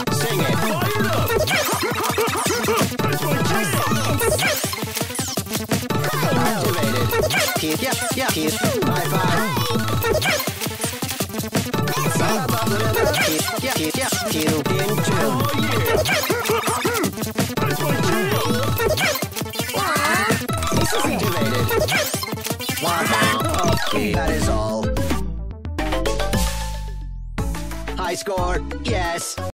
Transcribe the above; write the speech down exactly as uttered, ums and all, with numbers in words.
Sing it. Fire up. That's my jam. Activated. Keep, yeah, yeah, keep. High five. Keep, yeah, keep, yeah, keep in tune. Oh yeah. That's my jam. Activated. Okay, that is all. High score, yes.